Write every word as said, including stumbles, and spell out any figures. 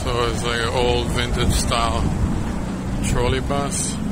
So it's like an old vintage style trolley bus.